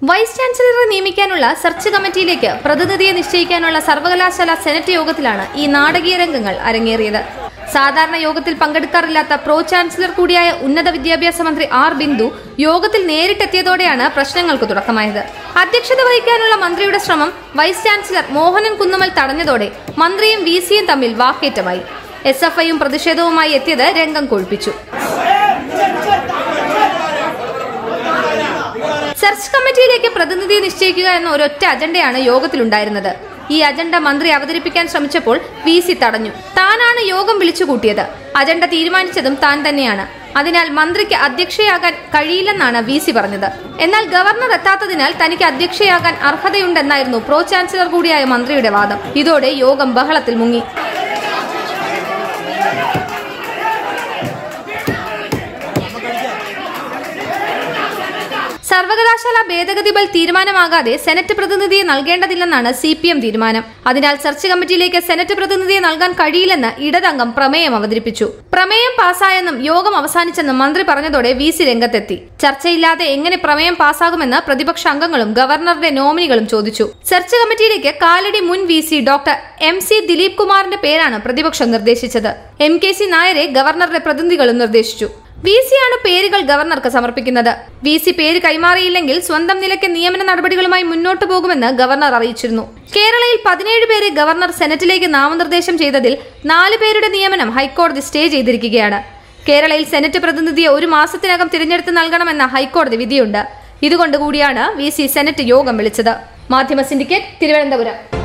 Vice ചാൻസലറെ നിയമിക്കാനുള്ള search കമ്മിറ്റിയിലേക്ക് പ്രതിനിധിയെ നിശ്ചയിക്കാനുള്ള സർവകലാശാല senate യോഗത്തിലാണ് ഈ നാടകീയ രംഗങ്ങൾ അരങ്ങേറിയത്. സാധാരണ യോഗത്തിൽ പങ്കെടുക്കാറില്ലാത്ത പ്രോ ചാൻസലർ കൂടിയായ ഉന്നത വിദ്യാഭ്യാസ മന്ത്രി ആർ ബിന്ദു യോഗത്തിൽ നേരിട്ടെത്തിയതോടെയാണ് പ്രശ്നങ്ങൾക്ക് തുടക്കമായത്. അധ്യക്ഷത വഹിക്കാനുള്ള മന്ത്രിയുടെ ശ്രമം വൈസ് ചാൻസലർ മോഹനൻ കുന്നുമ്മൽ തടഞ്ഞതോടെ മന്ത്രിയും വിസിയും തമ്മിൽ വാക്കേറ്റമായി. SFIയും പ്രതിഷേധവുമായി എത്തിയത് രംഗം കൊഴുപ്പിച്ചു. സെർച്ച് കമ്മിറ്റിയിലേക്ക് പ്രതിനിധിയെ നിശ്ചയിക്കുക എന്ന ഒരൊറ്റ അജണ്ടയാണ് യോഗത്തിലുണ്ടായിരുന്നത്. ഈ അജണ്ട മന്ത്രി അവതരിപ്പിക്കാൻ ശ്രമിച്ചപ്പോൾ VC തടഞ്ഞു. താനാണ് യോഗം വിളിച്ചുകൂട്ടിയത്. അജണ്ട തീരുമാനിച്ചതും താൻ തന്നെയാണ്. അതിനാൽ മന്ത്രിക്ക് അധ്യക്ഷയാകാൻ കഴിയില്ലെന്നാണ് VC പറഞ്ഞത്. എന്നാൽ ഗവർണർ എത്താത്തതിനാൽ തനിക്ക് അധ്യക്ഷയാകാൻ അർഹതയുണ്ടെന്നായിരുന്നു പ്രോ ചാൻസലർ കൂടിയായ മന്ത്രിയുടെ വാദം. ഇതോടെ യോഗം ബഹളത്തിൽ മുങ്ങി. സർവകലാശാല ഭേദഗതി ബിൽ തീരുമാനമാകാതെ സെനറ്റ് പ്രതിനിധിയെ നൽകേണ്ടതില്ലെന്നാണ് CPM തീരുമാനം. അതിനാൽ സെർച്ച് കമ്മിറ്റിയിലേക്ക് സെനറ്റ് പ്രതിനിധിയെ നൽകാൻ കഴിയില്ലെന്ന് ഇടതംഗം പ്രമേയം അവതരിപ്പിച്ചു. പ്രമേയം പാസായെന്നും യോഗം അവസാനിച്ചെന്നും മന്ത്രി പറഞ്ഞതോടെ VC രംഗത്തെത്തി. ചർച്ചയില്ലാതെ എങ്ങനെ പ്രമേയം പാസ്സാകുമെന്ന് പ്രതിപക്ഷ അംഗങ്ങളും ഗവർണറുടെ നോമിനികളും ചോദിച്ചു. സെർച്ച് കമ്മിറ്റിയിലേക്ക് കാലടി മുൻ VC ഡോക്ടർ MC ദിലീപ് കുമാറിന്റെ പേരാണ് പ്രതിപക്ഷം നിർദ്ദേശിച്ചത്. MKC നായരെ ഗവർണറുടെ പ്രതിനിധികളും നിർദ്ദേശിച്ചു. VC ആണ് പേരുകൾ ഗവർണർക്ക് സമർപ്പിക്കുന്നത്. VC പേര് കൈമാറിയില്ലെങ്കിൽ സ്വന്തം നിലയ്ക്ക് നിയമന നടപടികളുമായി മുന്നോട്ടു പോകുമെന്ന് ഗവർണർ അറിയിച്ചിരുന്നു. കേരളയിൽ 17 പേരെ ഗവർണർ സെനറ്റിലേക്ക് നാമനിർദ്ദേശം ചെയ്തതിൽ 4 പേരുടെ നിയമനം ഹൈക്കോടതി സ്റ്റേ ചെയ്തിരിക്കുകയാണ്. കേരളയിൽ സെനറ്റ് പ്രതിനിധിയെ 1 മാസത്തിനകം തിരഞ്ഞെടുത്ത് നൽകണമെന്ന ഹൈക്കോടതി വിധിയുണ്ട്. ഇതുകൊണ്ടുകൂടിയാണ് VC സെനറ്റ് യോഗം വിളിച്ചത്. മാധ്യമ സിൻഡിക്കേറ്റ്, തിരുവനന്തപുരം.